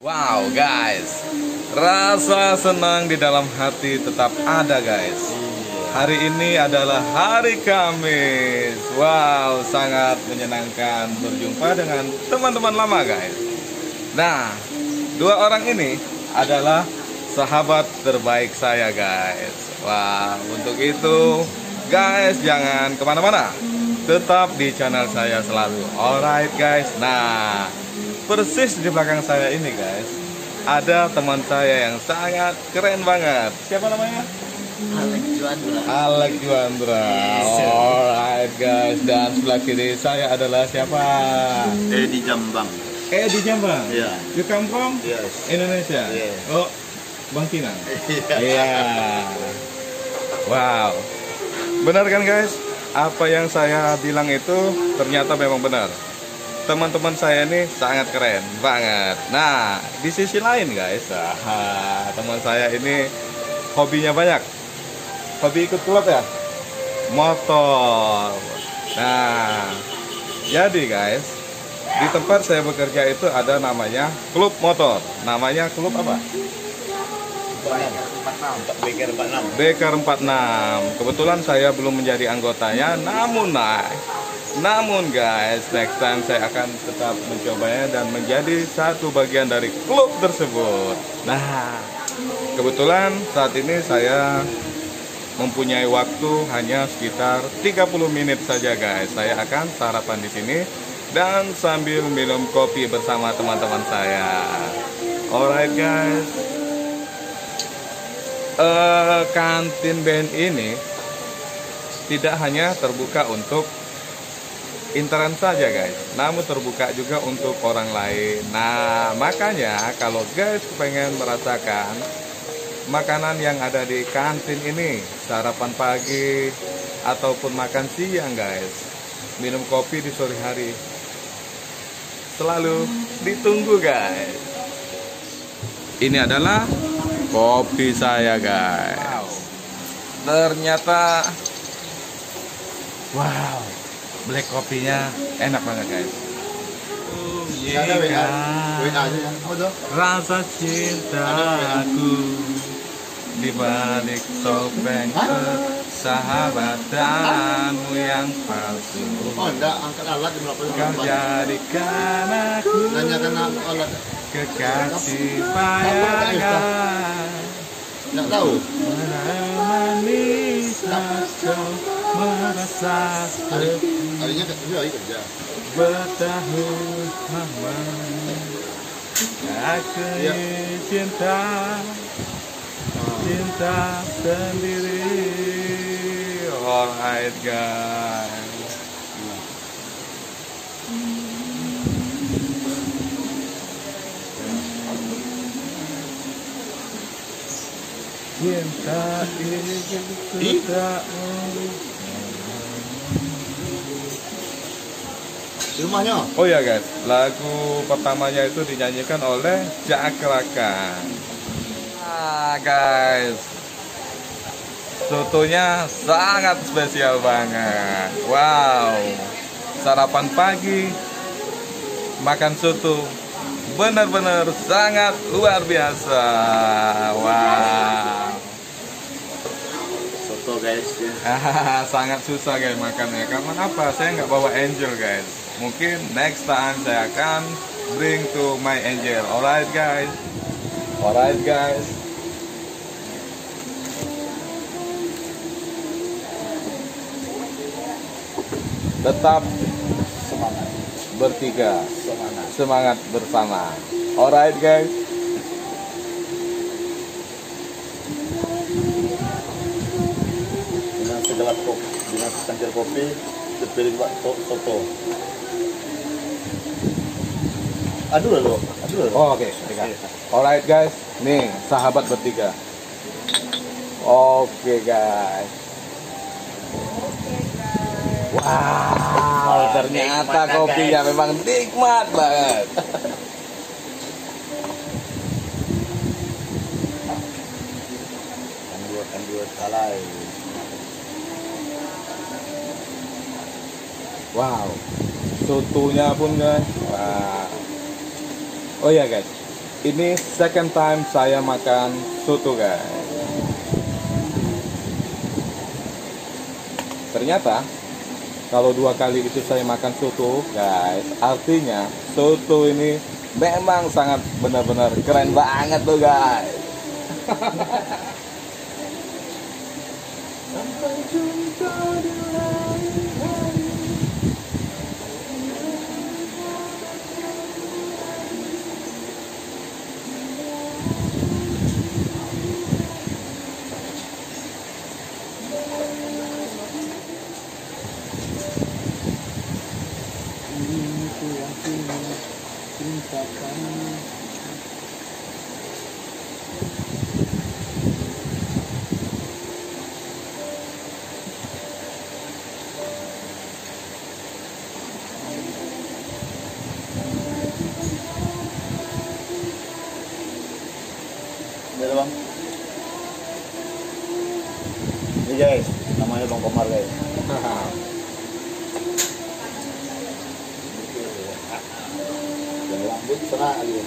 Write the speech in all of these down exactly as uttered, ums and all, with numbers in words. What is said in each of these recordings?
Wow guys, rasa senang di dalam hati tetap ada guys. Hari ini adalah hari Kamis. Wow, sangat menyenangkan berjumpa dengan teman-teman lama guys. Nah, dua orang ini adalah sahabat terbaik saya guys. Wah, untuk itu guys jangan kemana-mana, tetap di channel saya selalu. Alright guys. Nah, persis di belakang saya ini guys, ada teman saya yang sangat keren banget. Siapa namanya? Alex Juandra. Alex Juandra. Alright guys, dan sebelah kiri saya adalah siapa? Edi Jambang. Eh di Jambang. Iya. You come from Yes. Indonesia. Yes. Oh, Bangkinang. Iya. Iya. Wow. Benar kan guys? Apa yang saya bilang itu ternyata memang benar. Teman-teman saya ini sangat keren banget. Nah, di sisi lain guys, ah, teman saya ini hobinya banyak. Hobi ikut klub ya? Motor. Nah, jadi guys, di tempat saya bekerja itu ada namanya klub motor. Namanya klub apa? Beker empat enam. Beker empat enam. Kebetulan saya belum menjadi anggotanya, namun nah, namun guys, next time saya akan tetap mencobanya dan menjadi satu bagian dari klub tersebut. Nah, kebetulan saat ini saya mempunyai waktu hanya sekitar tiga puluh menit saja guys. Saya akan sarapan di sini dan sambil minum kopi bersama teman-teman saya. Alright guys. Uh, kantin band ini tidak hanya terbuka untuk intern saja guys, namun terbuka juga untuk orang lain. Nah, makanya kalau guys pengen merasakan makanan yang ada di kantin ini, sarapan pagi ataupun makan siang guys, minum kopi di sore hari, selalu ditunggu guys. Ini adalah kopi saya guys. Ternyata wow, black kopinya enak banget guys. Oh, yeah, rasa cintaku di balik topeng persahabatanmu yang palsu. Oh enggak, angkat alat di Kau jadikan aku nanyakan alat. kekasih bayangan. Enggak tahu. Menemani saat kau merasa Harinya kerja, kerja. bertahun lama aku Ya. cinta, cinta sendiri. Alright guys. Cinta itu tak Di rumahnya. Oh ya guys, lagu pertamanya itu dinyanyikan oleh Cakrakan. Ah guys, sotonya sangat spesial banget. Wow, sarapan pagi makan soto benar-benar sangat luar biasa. Wow. Soto guys. Sangat susah guys makannya. Karena apa? Saya nggak bawa angel guys. Mungkin next time saya akan bring to my angel. Alright guys. Alright guys. Tetap Semangat. bertiga, Semangat. semangat bersama. Alright guys. Dengan segelas kopi, dengan secangkir kopi, sepiring bakso soto. Aduh lalu, aduh lalu. Oh, oke, bertiga. Alright guys. Nih, sahabat bertiga. Oke guys. Wow, ternyata nikmat, kopinya guys. memang nikmat banget. Kan kan dua salai. Wow, sotonya pun guys. Wow. Oh ya guys, Ini second time saya makan soto guys. Ternyata kalau dua kali itu saya makan soto guys, artinya soto ini memang sangat benar-benar keren banget tuh guys. Sampai jumpa di lain hari. Ini bang. Ini guys, namanya Bang Komar guys. Rambut serak gitu.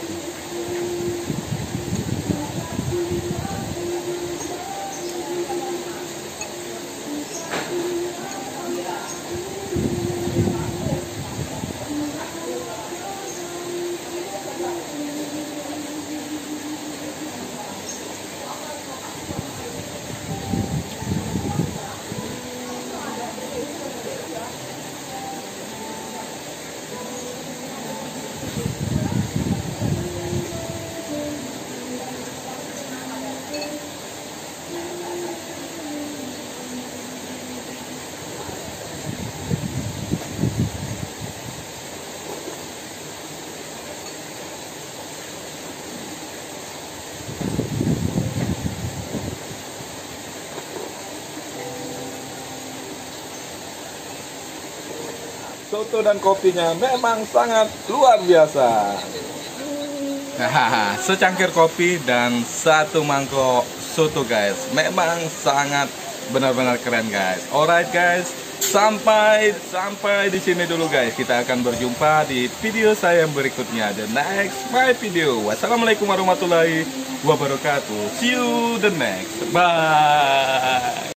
Soto dan kopinya memang sangat luar biasa. Nah, secangkir kopi dan satu mangkok soto guys, memang sangat benar-benar keren guys. Alright guys, sampai sampai di sini dulu guys. Kita akan berjumpa di video saya yang berikutnya, the next my video. Wassalamualaikum warahmatullahi wabarakatuh. See you the next. Bye.